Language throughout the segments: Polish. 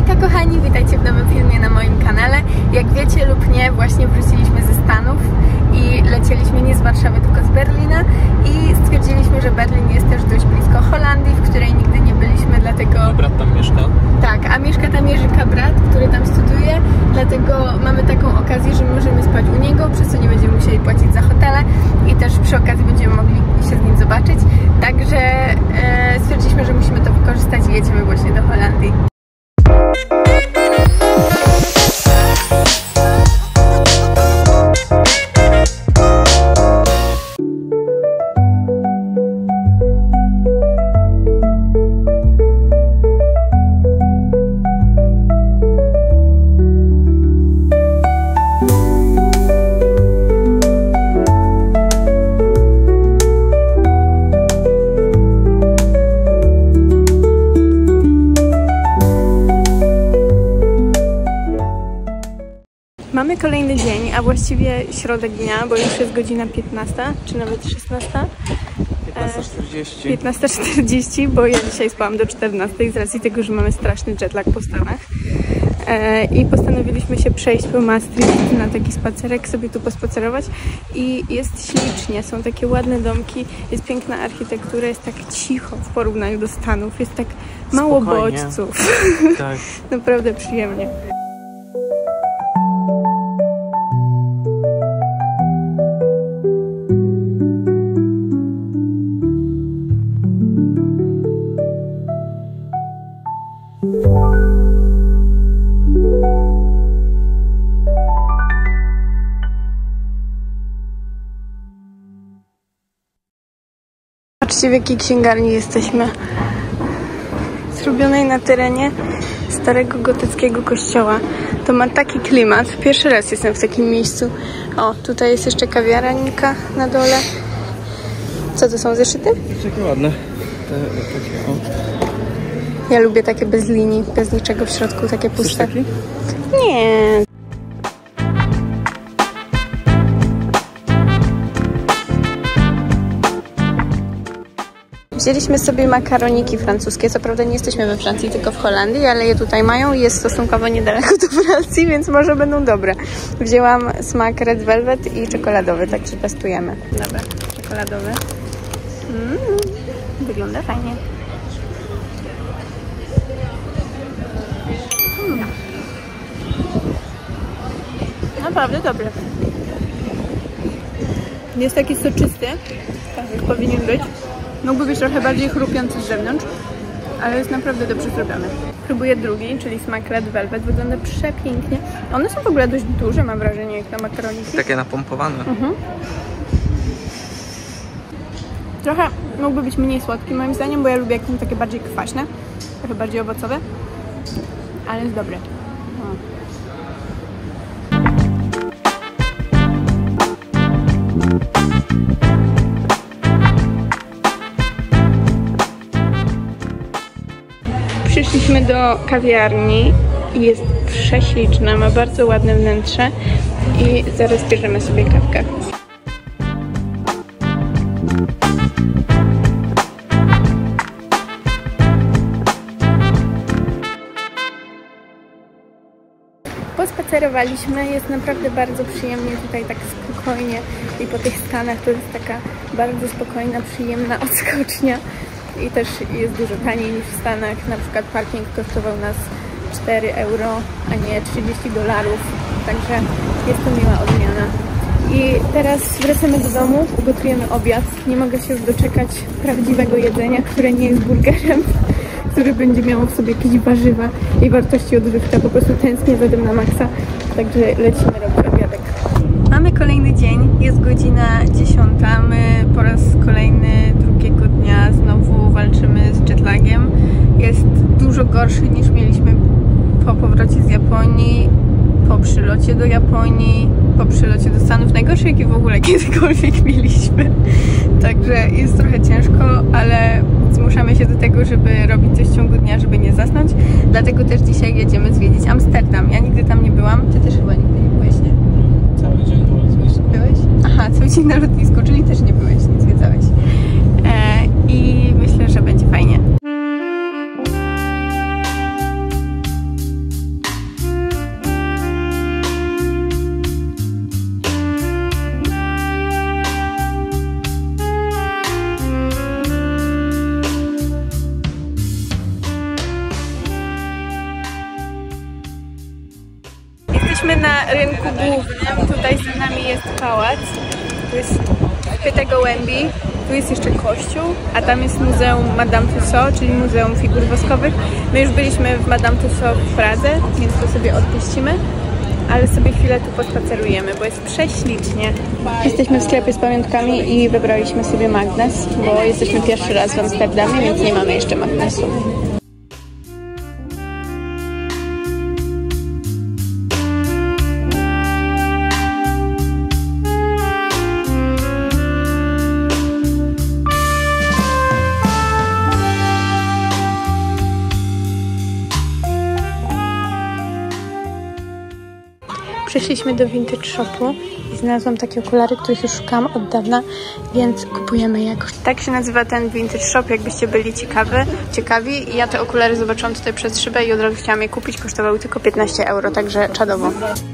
Hejka kochani, witajcie w nowym filmie na moim kanale. Jak wiecie lub nie, właśnie wróciliśmy ze Stanów i lecieliśmy nie z Warszawy, tylko z Berlina i stwierdziliśmy, że Berlin jest też dość blisko Holandii, w której nigdy nie byliśmy, dlatego... Mój brat tam mieszka. Tak, a mieszka tam Jerzyka brat, który tam studiuje, dlatego mamy taką okazję, że możemy spać u niego, przez co nie będziemy musieli płacić za hotele i też przy okazji będziemy mogli się z nim zobaczyć. Także stwierdziliśmy, że musimy to wykorzystać i jedziemy właśnie do Holandii. Mamy kolejny dzień, a właściwie środek dnia, bo już jest godzina 15, czy nawet 16. 15:40. 15:40, bo ja dzisiaj spałam do 14 z racji tego, że mamy straszny jetlag po Stanach. I postanowiliśmy się przejść po Maastricht na taki spacerek, sobie tu pospacerować i jest ślicznie, są takie ładne domki, jest piękna architektura, jest tak cicho w porównaniu do Stanów, jest tak mało Spokojnie. bodźców. Tak. Naprawdę przyjemnie. Patrzcie, w jakiej księgarni jesteśmy. Zrobionej na terenie starego gotyckiego kościoła. To ma taki klimat. Pierwszy raz jestem w takim miejscu. O, tutaj jest jeszcze kawiarenka na dole. Co to są, zeszyty? Takie ładne. Takie, o. Ja lubię takie bez linii, bez niczego w środku, takie puste. Taki? Nie. Wzięliśmy sobie makaroniki francuskie, co prawda nie jesteśmy we Francji, tylko w Holandii, ale je tutaj mają i jest stosunkowo niedaleko do Francji, więc może będą dobre. Wzięłam smak Red Velvet i czekoladowy, także testujemy. Dobra, czekoladowy. Wygląda fajnie. Naprawdę dobry. Jest taki soczysty, tak jak powinien być. Mógłby być trochę bardziej chrupiący z zewnątrz, ale jest naprawdę dobrze zrobiony. Próbuję drugi, czyli smak Red Velvet. Wygląda przepięknie. One są w ogóle dość duże, mam wrażenie, jak na makaroniki. Takie napompowane. Trochę mógłby być mniej słodki moim zdaniem, bo ja lubię jak są takie bardziej kwaśne, trochę bardziej owocowe, ale jest dobry. Przyszliśmy do kawiarni i jest prześliczna, ma bardzo ładne wnętrze i zaraz bierzemy sobie kawkę. Pospacerowaliśmy, jest naprawdę bardzo przyjemnie tutaj, tak spokojnie i po tych Stanach to jest taka bardzo spokojna, przyjemna odskocznia. I też jest dużo taniej niż w Stanach. Na przykład parking kosztował nas 4 euro, a nie $30. Także jest to miła odmiana. I teraz wracamy do domu, ugotujemy obiad. Nie mogę się już doczekać prawdziwego jedzenia, które nie jest burgerem, który będzie miało w sobie jakieś warzywa i wartości odżywcze. Po prostu tęsknię za tym na maksa. Także lecimy robić obiadek. Mamy kolejny dzień, jest godzina 10. My po raz kolejny drugiego dnia znowu walczymy z jetlagiem. Jest dużo gorszy niż mieliśmy po powrocie z Japonii, po przylocie do Japonii, po przylocie do Stanów. Najgorszy jaki w ogóle kiedykolwiek mieliśmy. Także jest trochę ciężko, ale zmuszamy się do tego, żeby robić coś w ciągu dnia, żeby nie zasnąć. Dlatego też dzisiaj jedziemy zwiedzić Amsterdam. Ja nigdy tam nie byłam. Ty też chyba nigdy nie byłeś, nie? Cały dzień na lotnisku. Byłeś? Aha, cały dzień na lotnisku, czyli też nie byłeś, nie zwiedzałeś. I myślę, że będzie fajnie. Jesteśmy na rynku głównym, tutaj za nami jest pałac, tu jest pyta gołębi, tu jest jeszcze kościół, a tam jest Muzeum Madame Tussauds, czyli Muzeum Figur Woskowych. My już byliśmy w Madame Tussauds w Pradze, więc to sobie odpuścimy, ale sobie chwilę tu pospacerujemy, bo jest prześlicznie. Jesteśmy w sklepie z pamiątkami i wybraliśmy sobie magnes, bo jesteśmy pierwszy raz w Amsterdamie, więc nie mamy jeszcze magnesu. Przyszliśmy do vintage shopu i znalazłam takie okulary, których już szukałam od dawna, więc kupujemy je jakoś. Tak się nazywa ten vintage shop, jakbyście byli ciekawi. Ja te okulary zobaczyłam tutaj przez szybę i od razu chciałam je kupić. Kosztowały tylko 15 euro, także czadowo.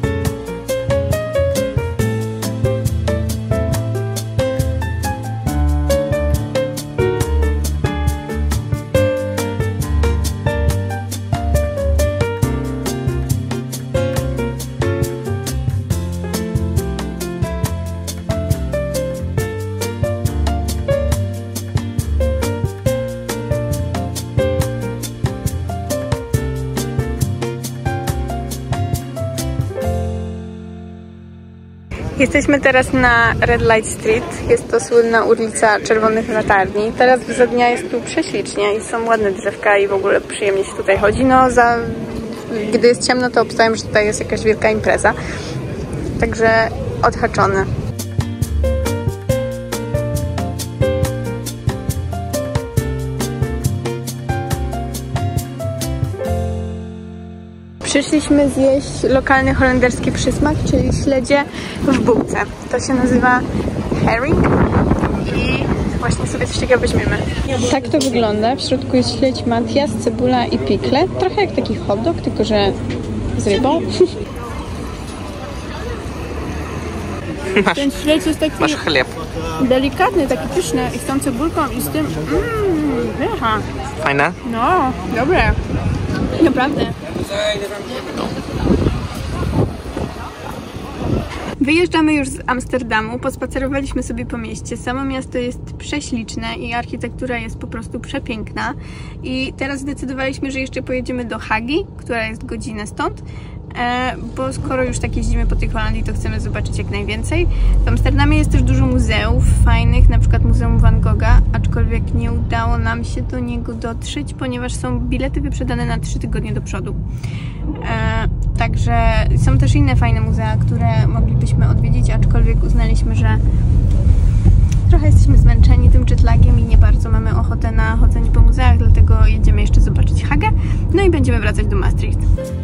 Jesteśmy teraz na Red Light Street, jest to słynna ulica Czerwonych Latarni. Teraz za dnia jest tu prześlicznie i są ładne drzewka i w ogóle przyjemnie się tutaj chodzi. No, gdy jest ciemno, to obstawiam, że tutaj jest jakaś wielka impreza. Także odhaczone. Przyszliśmy zjeść lokalny holenderski przysmak, czyli śledzie w bułce. To się nazywa herring i właśnie sobie coś takiego weźmiemy. Tak to wygląda. W środku jest śledź Matthias, cebula i pickle. Trochę jak taki hot dog, tylko że z rybą. Ten śledź jest taki Masz chleb. Delikatny, taki pyszny i z tą cebulką i z tym... Aha. Fajne? No, dobre. Naprawdę. Wyjeżdżamy już z Amsterdamu, pospacerowaliśmy sobie po mieście. Samo miasto jest prześliczne i architektura jest po prostu przepiękna. I teraz zdecydowaliśmy, że jeszcze pojedziemy do Hagi, która jest godzinę stąd, bo skoro już tak jeździmy po tej Holandii, to chcemy zobaczyć jak najwięcej. W Amsterdamie jest też dużo muzeów fajnych, na przykład Muzeum Van Gogha, aczkolwiek nie udało nam się do niego dotrzeć, ponieważ są bilety wyprzedane na 3 tygodnie do przodu. Także są też inne fajne muzea, które moglibyśmy odwiedzić, aczkolwiek uznaliśmy, że trochę jesteśmy zmęczeni tym jetlagiem i nie bardzo mamy ochotę na chodzenie po muzeach, dlatego jedziemy jeszcze zobaczyć Hagę, no i będziemy wracać do Maastricht.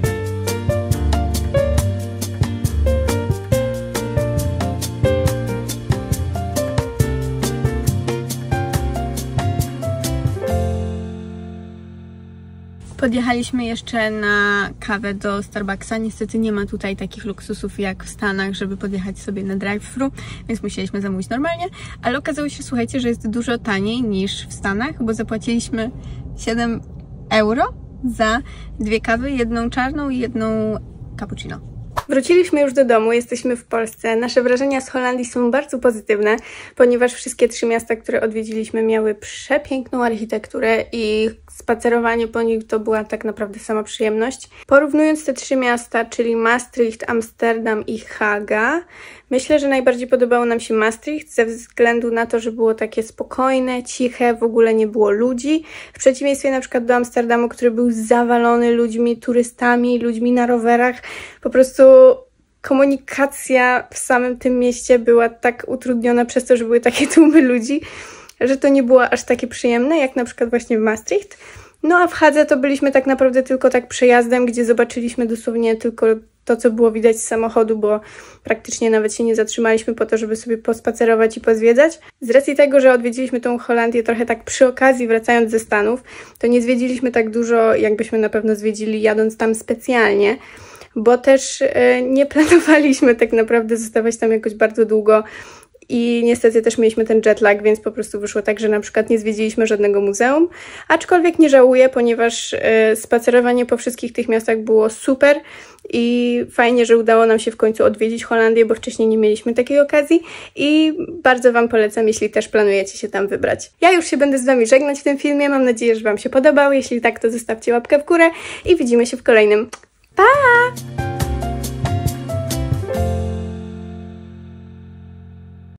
Podjechaliśmy jeszcze na kawę do Starbucksa. Niestety nie ma tutaj takich luksusów jak w Stanach, żeby podjechać sobie na drive-thru, więc musieliśmy zamówić normalnie, ale okazało się, słuchajcie, że jest dużo taniej niż w Stanach, bo zapłaciliśmy 7 euro za 2 kawy, jedną czarną i jedną cappuccino. Wróciliśmy już do domu, jesteśmy w Polsce. Nasze wrażenia z Holandii są bardzo pozytywne, ponieważ wszystkie 3 miasta, które odwiedziliśmy, miały przepiękną architekturę i spacerowanie po nich to była tak naprawdę sama przyjemność. Porównując te 3 miasta, czyli Maastricht, Amsterdam i Haga, myślę, że najbardziej podobało nam się Maastricht ze względu na to, że było takie spokojne, ciche, w ogóle nie było ludzi. W przeciwieństwie na przykład do Amsterdamu, który był zawalony ludźmi, turystami, ludźmi na rowerach. Po prostu komunikacja w samym tym mieście była tak utrudniona przez to, że były takie tłumy ludzi, że to nie było aż takie przyjemne, jak na przykład właśnie w Maastricht. No a w Hadze to byliśmy tak naprawdę tylko tak przejazdem, gdzie zobaczyliśmy dosłownie tylko to, co było widać z samochodu, bo praktycznie nawet się nie zatrzymaliśmy po to, żeby sobie pospacerować i pozwiedzać. Z racji tego, że odwiedziliśmy tą Holandię trochę tak przy okazji, wracając ze Stanów, to nie zwiedziliśmy tak dużo, jakbyśmy na pewno zwiedzili jadąc tam specjalnie, bo też nie planowaliśmy tak naprawdę zostawać tam jakoś bardzo długo i niestety też mieliśmy ten jetlag, więc po prostu wyszło tak, że na przykład nie zwiedziliśmy żadnego muzeum, aczkolwiek nie żałuję, ponieważ spacerowanie po wszystkich tych miastach było super i fajnie, że udało nam się w końcu odwiedzić Holandię, bo wcześniej nie mieliśmy takiej okazji i bardzo Wam polecam, jeśli też planujecie się tam wybrać. Ja już się będę z Wami żegnać w tym filmie, mam nadzieję, że Wam się podobał, jeśli tak, to zostawcie łapkę w górę i widzimy się w kolejnym. Pa!